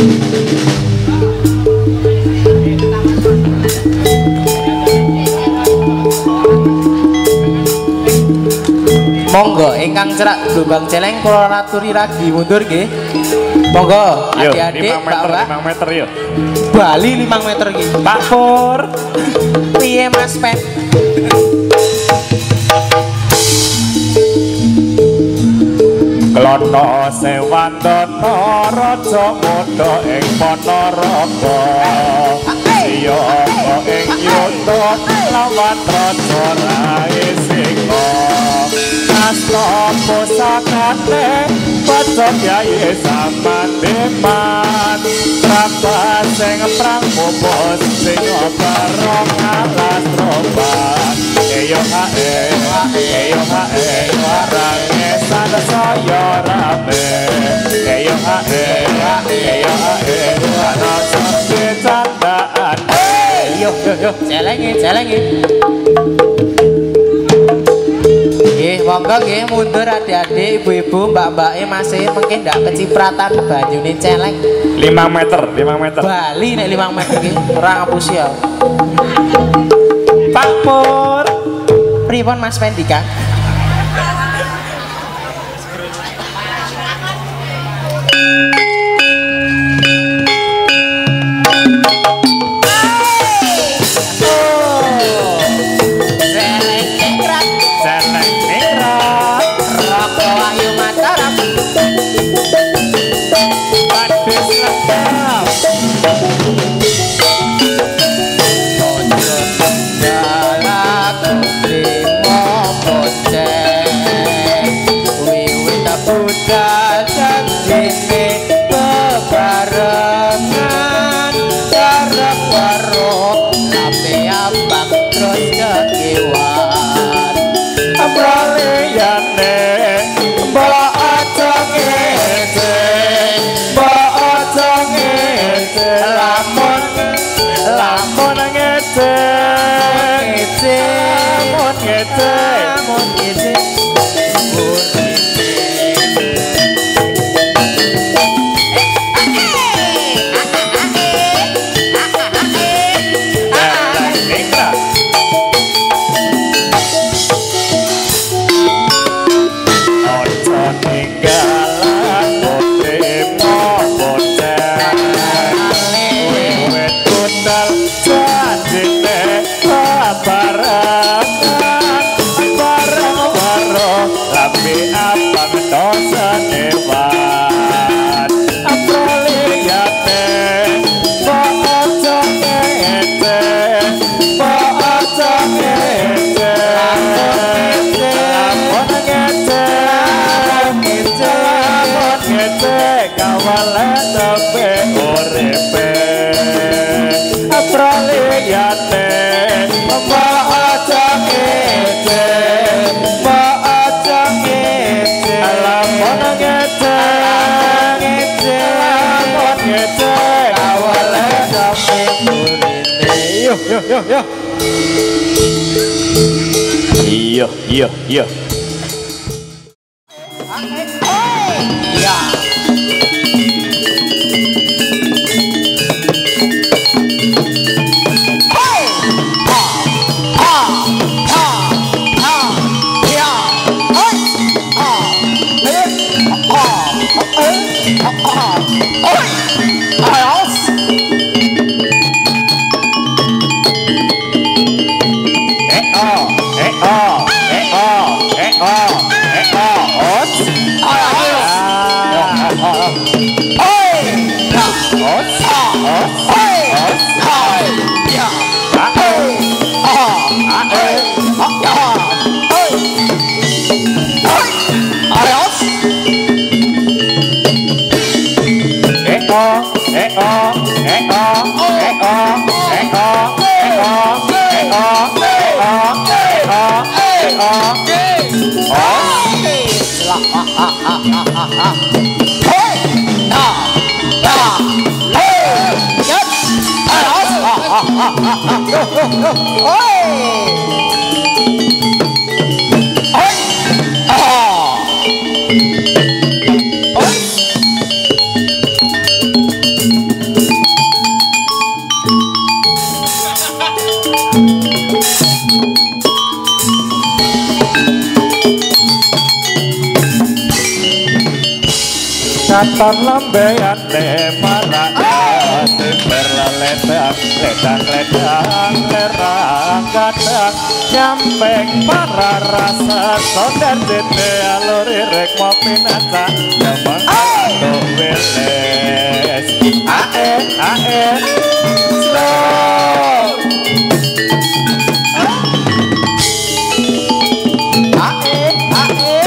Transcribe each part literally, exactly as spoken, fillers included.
Monggo ingkang cerak gelombang celeng kula aturi ragi mundur nggih. Monggo adik-adik Mbak lima meter yo. Bali lima meter nggih. Pak Pur. Piye Mas Pet? Klono sewandana raja mudha ing Panaraka. Siya ing yuda lawan raja Rai Singa. Asla pusakane padha yaye samandeman. Prapat sing prang bobos sing barong alas roban. Eyo hae, eyo hae, warange sada saya rame. Eyo hae, eyo hae, ana sampe candaan. Yo yo yo, celengi, celengi. Nggih, monggo nggih mundur adik-adik, ibu-ibu, mbak-mbake masih mungkin ndak kecipratan banyune celeng. lima meter, lima meter. Bali nek lima meter iki ora ngapus ya. Pak Pur. Pripun Mas Pendika? Yo yo yo. Iya iya iya. Iya. katon lembeyane marak simper ledang ledang ledang lerang kadang nyampeng para rasa sondar jete aluri rek mopi nasa jamang untuk wiles ae ae slow ae ae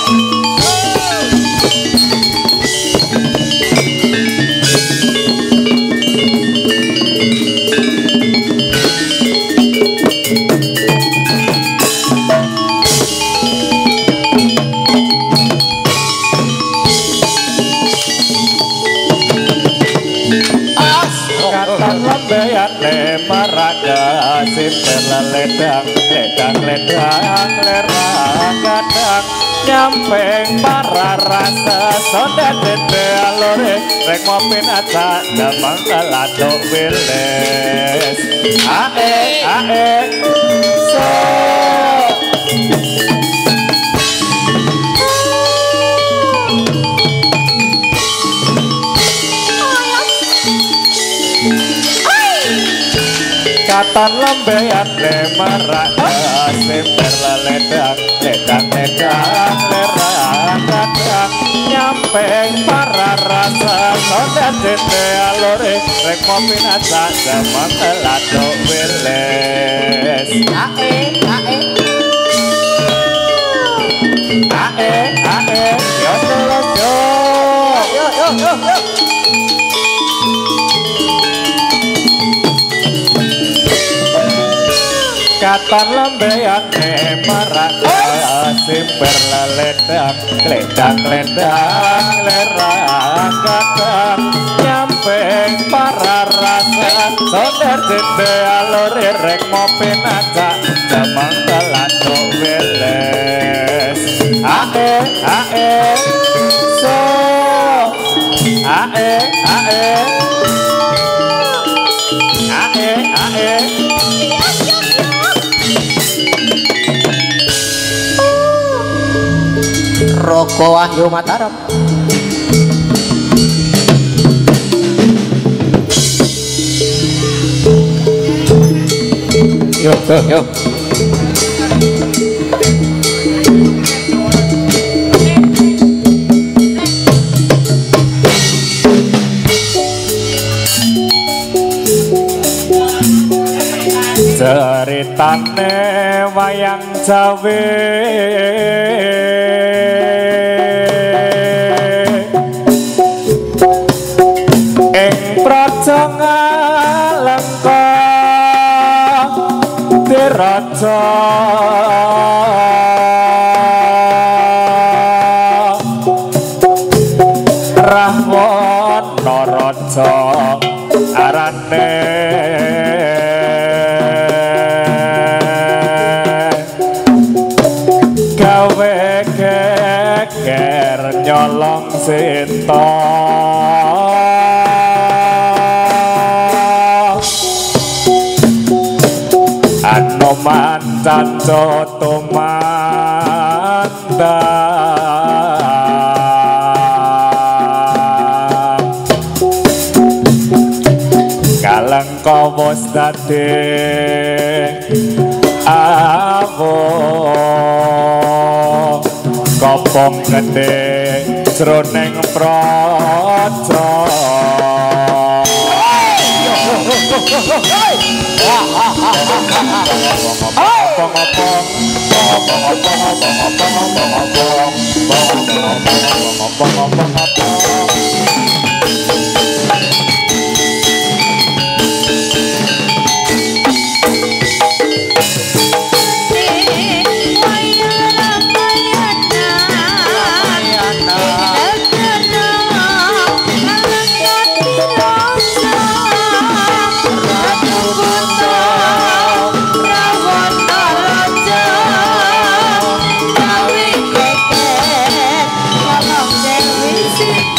lembeyane maraga simpen ledang ledang ledang lerang kadang nyampeng para rasa soda dede alore rek mopi nasa damang ladok wiles ae ae so katon lembeyane marak simper ledang ledang ledang lerang kadang nyampeng para rasa soda dede alore rek mopi nasa jamang ladok wiles ae ae ae ae yo yo yo yo yo yo katon lembeyane marak simper ledang ledang ledang lerang kadang nyampeng para rasa soder dede alore rek mopi nasa jamang ladok wiles ae ae so ae ae ae ae Roko Wahyu Mataram yo yo yo ceritane wayang Jawa ing praja Ngalengka diraja Rahwana raja arane gawe geger nyolong sinta Anoman canco tumandang Ngalengka wis dadi awo kopong gede jroning praja See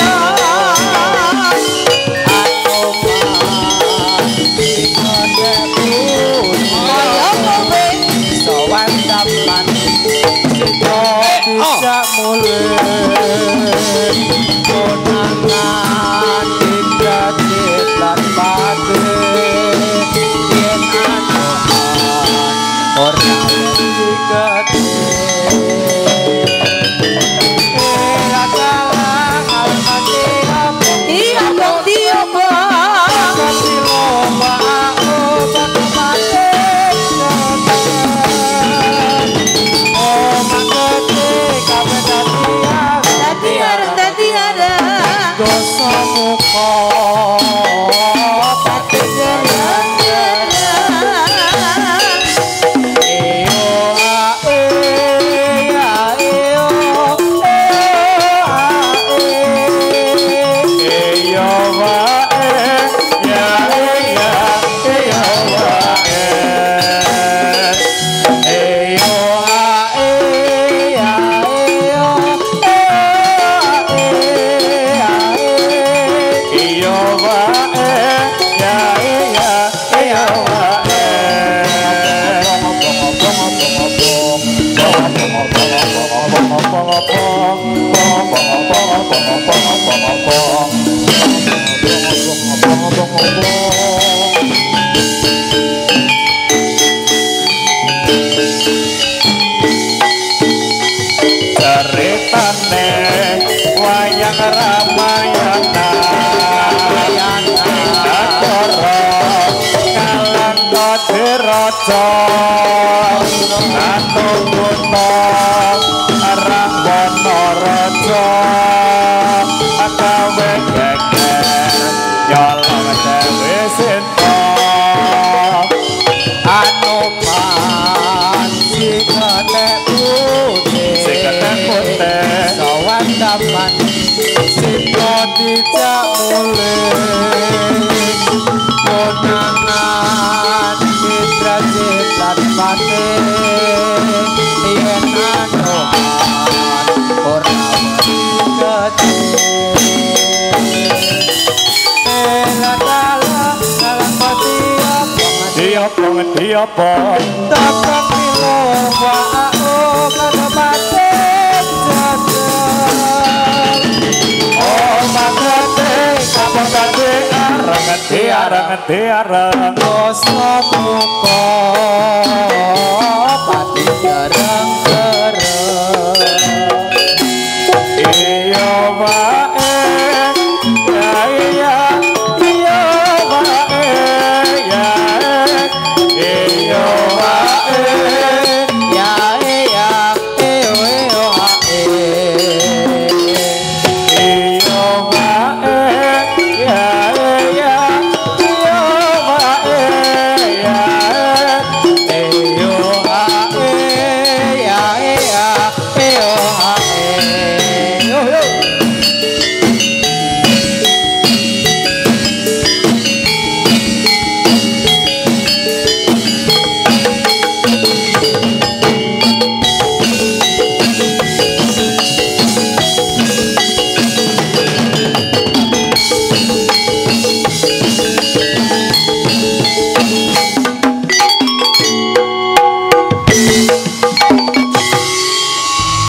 raja atung kutha arang wana raja akawe geger nyolong dewe sinta Anoman sikane putih sikane putih sawan dapat sika dijak mulih konangan mitra jeplat pate yen anoman ora wedi diapa ngediapa takak milo wa'o kada mati jadal oh makate kapal kate arang ngedi arang ngedi arang dosa muka pati jarang